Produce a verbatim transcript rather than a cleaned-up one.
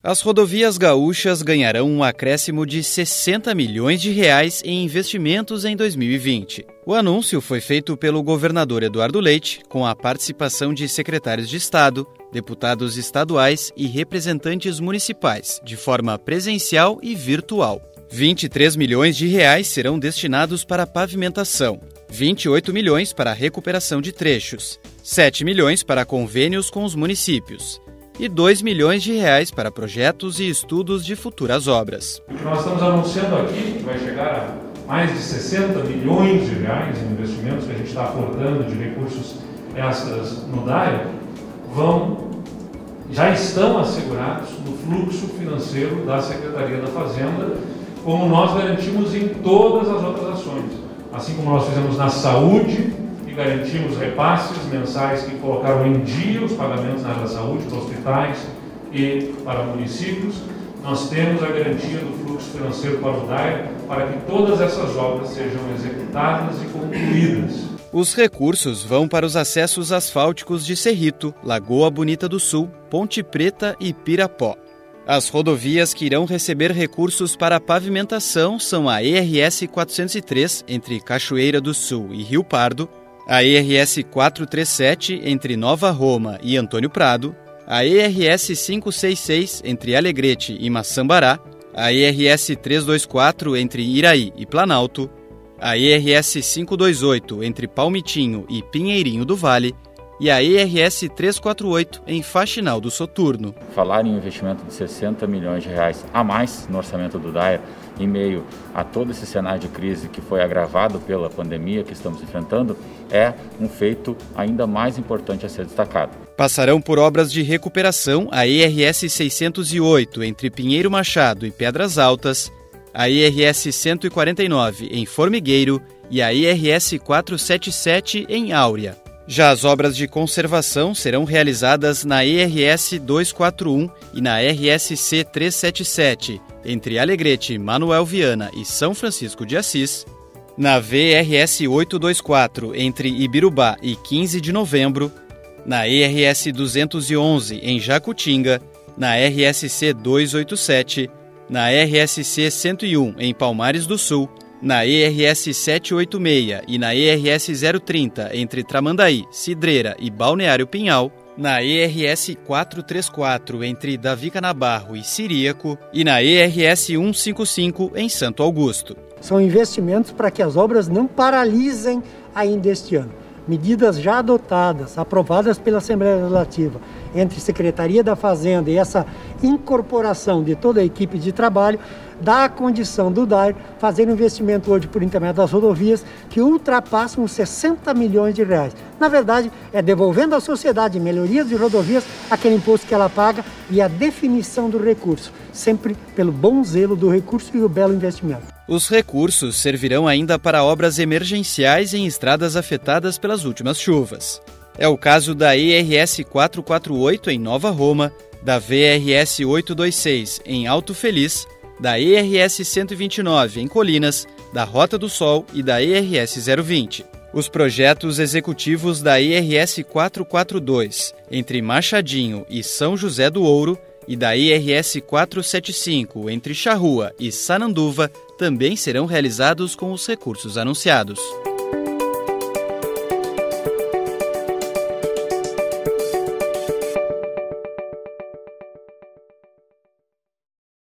As rodovias gaúchas ganharão um acréscimo de sessenta milhões de reais em investimentos em dois mil e vinte. O anúncio foi feito pelo governador Eduardo Leite, com a participação de secretários de Estado, deputados estaduais e representantes municipais, de forma presencial e virtual. vinte e três milhões de reais serão destinados para pavimentação, vinte e oito milhões para a recuperação de trechos, sete milhões para convênios com os municípios e dois milhões de reais para projetos e estudos de futuras obras. O que nós estamos anunciando aqui, que vai chegar a mais de sessenta milhões de reais em investimentos que a gente está aportando de recursos extras no D A E, vão, já estão assegurados no fluxo financeiro da Secretaria da Fazenda, como nós garantimos em todas as outras ações. Assim como nós fizemos na saúde, garantimos repasses mensais que colocaram em dia os pagamentos na área da saúde, para hospitais e para municípios, nós temos a garantia do fluxo financeiro para o D A E para que todas essas obras sejam executadas e concluídas. Os recursos vão para os acessos asfálticos de Cerrito, Lagoa Bonita do Sul, Ponte Preta e Pirapó. As rodovias que irão receber recursos para a pavimentação são a E R S quatrocentos e três, entre Cachoeira do Sul e Rio Pardo, a E R S quatrocentos e trinta e sete, entre Nova Roma e Antônio Prado, a E R S quinhentos e sessenta e seis, entre Alegrete e Maçambará, a E R S trezentos e vinte e quatro, entre Iraí e Planalto, a E R S quinhentos e vinte e oito, entre Palmitinho e Pinheirinho do Vale, e a E R S trezentos e quarenta e oito, em Faxinal do Soturno. Falar em investimento de sessenta milhões de reais a mais no orçamento do D A E, em meio a todo esse cenário de crise que foi agravado pela pandemia que estamos enfrentando, é um feito ainda mais importante a ser destacado. Passarão por obras de recuperação a E R S seiscentos e oito, entre Pinheiro Machado e Pedras Altas, a E R S cento e quarenta e nove, em Formigueiro, e a E R S quatrocentos e setenta e sete, em Áurea. Já as obras de conservação serão realizadas na E R S duzentos e quarenta e um e na R S C trezentos e setenta e sete, entre Alegrete, Manuel Viana e São Francisco de Assis, na V R S oitocentos e vinte e quatro, entre Ibirubá e quinze de novembro, na E R S duzentos e onze, em Jacutinga, na R S C duzentos e oitenta e sete, na R S C cento e um, em Palmares do Sul, na E R S setecentos e oitenta e seis e na E R S zero trinta, entre Tramandaí, Cidreira e Balneário Pinhal, na E R S quatrocentos e trinta e quatro, entre Davi Canabarro e Ciríaco, e na E R S cento e cinquenta e cinco, em Santo Augusto. São investimentos para que as obras não paralisem ainda este ano. Medidas já adotadas, aprovadas pela Assembleia Legislativa, entre Secretaria da Fazenda e essa incorporação de toda a equipe de trabalho, dá a condição do D A E fazer um investimento hoje por intermédio das rodovias que ultrapassam os sessenta milhões de reais. Na verdade, é devolvendo à sociedade melhorias de rodovias aquele imposto que ela paga e a definição do recurso, sempre pelo bom zelo do recurso e o belo investimento. Os recursos servirão ainda para obras emergenciais em estradas afetadas pelas últimas chuvas. É o caso da E R S quatrocentos e quarenta e oito, em Nova Roma, da V R S oitocentos e vinte e seis, em Alto Feliz, da E R S cento e vinte e nove, em Colinas, da Rota do Sol e da E R S zero vinte. Os projetos executivos da E R S quatrocentos e quarenta e dois, entre Machadinho e São José do Ouro, e da E R S quatrocentos e setenta e cinco, entre Charrua e Sananduva, também serão realizados com os recursos anunciados.